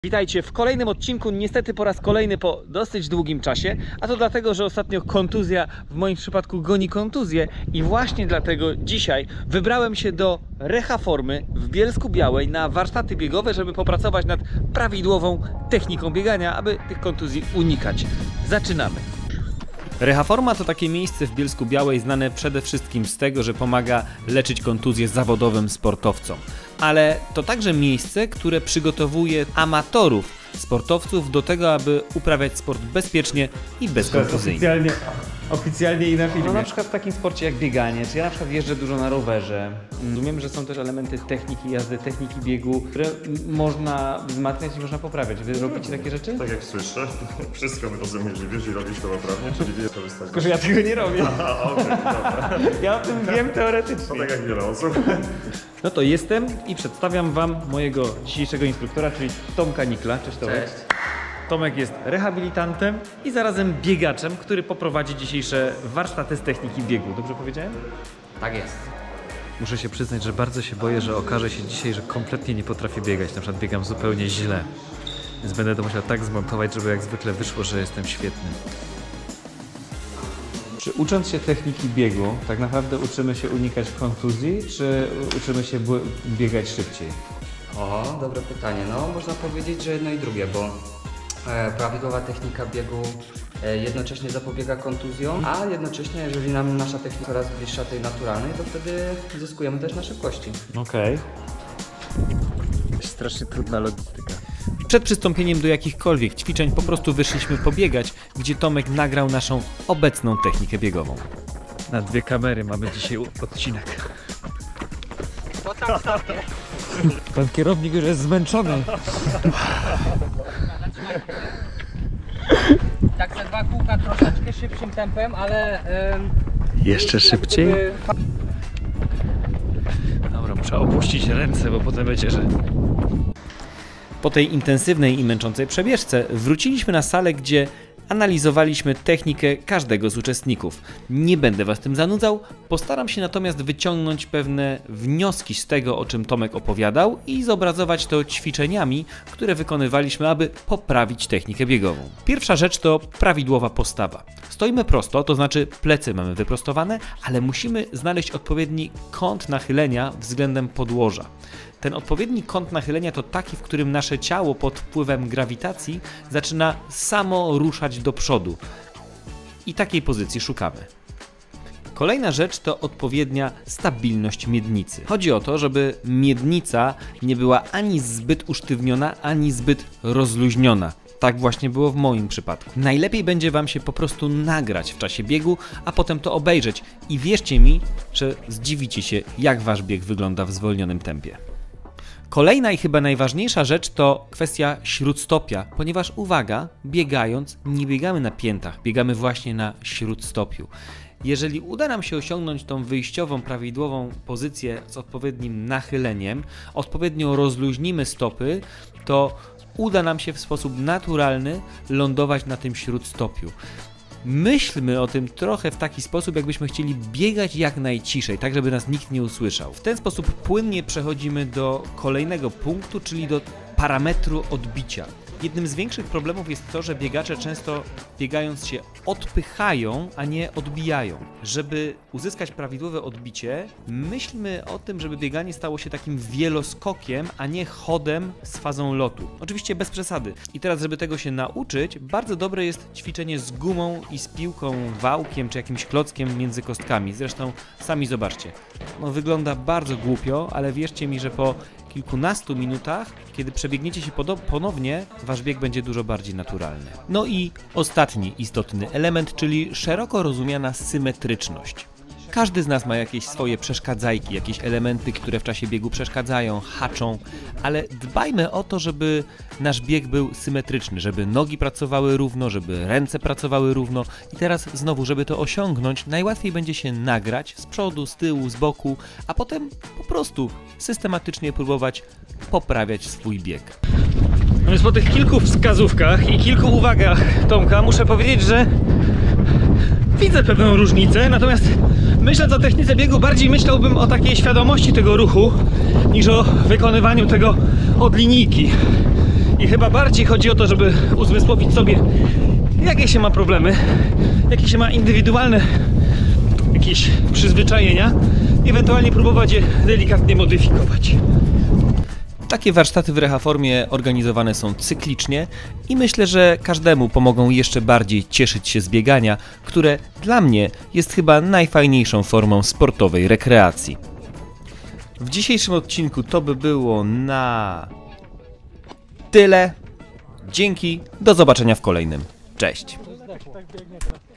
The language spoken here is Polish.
Witajcie w kolejnym odcinku, niestety po raz kolejny po dosyć długim czasie, a to dlatego, że ostatnio kontuzja w moim przypadku goni kontuzję i właśnie dlatego dzisiaj wybrałem się do Rehaformy w Bielsku-Białej na warsztaty biegowe, żeby popracować nad prawidłową techniką biegania, aby tych kontuzji unikać. Zaczynamy! Rehaforma to takie miejsce w Bielsku-Białej znane przede wszystkim z tego, że pomaga leczyć kontuzje zawodowym sportowcom. Ale to także miejsce, które przygotowuje amatorów, sportowców do tego, aby uprawiać sport bezpiecznie i bezkontuzyjnie. Oficjalnie i na filmie. No na przykład w takim sporcie jak bieganie, czy ja na przykład jeżdżę dużo na rowerze. Rozumiem, że są też elementy techniki jazdy, techniki biegu, które można wzmacniać i można poprawiać. Wy robicie takie rzeczy? Tak jak słyszę, wszystko rozumiem, że wiesz i robisz to poprawnie, czyli wiesz korzystać. Tylko, że ja tego nie robię. Okej, dobra. Ja o tym wiem teoretycznie. To tak jak wiele osób. No to jestem i przedstawiam Wam mojego dzisiejszego instruktora, czyli Tomka Nikla. Cześć Tomek. Cześć. Tomek jest rehabilitantem i zarazem biegaczem, który poprowadzi dzisiejsze warsztaty z techniki biegu. Dobrze powiedziałem? Tak jest. Muszę się przyznać, że bardzo się boję, że okaże się dzisiaj, że kompletnie nie potrafię biegać. Na przykład biegam zupełnie źle. Więc będę to musiał tak zmontować, żeby jak zwykle wyszło, że jestem świetny. Czy ucząc się techniki biegu, tak naprawdę uczymy się unikać kontuzji, czy uczymy się biegać szybciej? O, dobre pytanie. No, można powiedzieć, że jedno i drugie, bo prawidłowa technika biegu jednocześnie zapobiega kontuzjom, a jednocześnie, jeżeli nam nasza technika coraz bliższa tej naturalnej, to wtedy zyskujemy też na szybkości. Okej. Strasznie trudna logistyka. Przed przystąpieniem do jakichkolwiek ćwiczeń po prostu wyszliśmy pobiegać, gdzie Tomek nagrał naszą obecną technikę biegową. Na dwie kamery mamy dzisiaj odcinek. To tam sobie. Pan kierownik już jest zmęczony. Tak te dwa kółka troszeczkę szybszym tempem, ale... Jeszcze szybciej? Dobra, muszę opuścić ręce, bo potem będzie, że... Po tej intensywnej i męczącej przebieżce wróciliśmy na salę, gdzie analizowaliśmy technikę każdego z uczestników. Nie będę Was tym zanudzał, postaram się natomiast wyciągnąć pewne wnioski z tego, o czym Tomek opowiadał i zobrazować to ćwiczeniami, które wykonywaliśmy, aby poprawić technikę biegową. Pierwsza rzecz to prawidłowa postawa. Stoimy prosto, to znaczy plecy mamy wyprostowane, ale musimy znaleźć odpowiedni kąt nachylenia względem podłoża. Ten odpowiedni kąt nachylenia to taki, w którym nasze ciało pod wpływem grawitacji zaczyna samo ruszać do przodu. I takiej pozycji szukamy. Kolejna rzecz to odpowiednia stabilność miednicy. Chodzi o to, żeby miednica nie była ani zbyt usztywniona, ani zbyt rozluźniona. Tak właśnie było w moim przypadku. Najlepiej będzie Wam się po prostu nagrać w czasie biegu, a potem to obejrzeć. I wierzcie mi, że zdziwicie się, jak Wasz bieg wygląda w zwolnionym tempie. Kolejna i chyba najważniejsza rzecz to kwestia śródstopia, ponieważ uwaga, biegając nie biegamy na piętach, biegamy właśnie na śródstopiu. Jeżeli uda nam się osiągnąć tą wyjściową, prawidłową pozycję z odpowiednim nachyleniem, odpowiednio rozluźnimy stopy, to uda nam się w sposób naturalny lądować na tym śródstopiu. Myślmy o tym trochę w taki sposób, jakbyśmy chcieli biegać jak najciszej, tak żeby nas nikt nie usłyszał. W ten sposób płynnie przechodzimy do kolejnego punktu, czyli do parametru odbicia. Jednym z większych problemów jest to, że biegacze często biegając się odpychają, a nie odbijają. Żeby uzyskać prawidłowe odbicie, myślmy o tym, żeby bieganie stało się takim wieloskokiem, a nie chodem z fazą lotu. Oczywiście bez przesady. I teraz, żeby tego się nauczyć, bardzo dobre jest ćwiczenie z gumą i z piłką, wałkiem czy jakimś klockiem między kostkami. Zresztą sami zobaczcie. No, wygląda bardzo głupio, ale wierzcie mi, że po kilkunastu minutach, kiedy przebiegniecie się ponownie, Wasz bieg będzie dużo bardziej naturalny. No i ostatni istotny element, czyli szeroko rozumiana symetryczność. Każdy z nas ma jakieś swoje przeszkadzajki, jakieś elementy, które w czasie biegu przeszkadzają, haczą, ale dbajmy o to, żeby nasz bieg był symetryczny, żeby nogi pracowały równo, żeby ręce pracowały równo i teraz znowu, żeby to osiągnąć, najłatwiej będzie się nagrać z przodu, z tyłu, z boku, a potem po prostu systematycznie próbować poprawiać swój bieg. No więc po tych kilku wskazówkach i kilku uwagach Tomka muszę powiedzieć, że widzę pewną różnicę, natomiast myśląc o technice biegu, bardziej myślałbym o takiej świadomości tego ruchu, niż o wykonywaniu tego od linijki. I chyba bardziej chodzi o to, żeby uzmysłowić sobie, jakie się ma problemy, jakie się ma indywidualne jakieś przyzwyczajenia, ewentualnie próbować je delikatnie modyfikować. Takie warsztaty w Rehaformie organizowane są cyklicznie i myślę, że każdemu pomogą jeszcze bardziej cieszyć się z biegania, które dla mnie jest chyba najfajniejszą formą sportowej rekreacji. W dzisiejszym odcinku to by było na tyle. Dzięki, do zobaczenia w kolejnym. Cześć!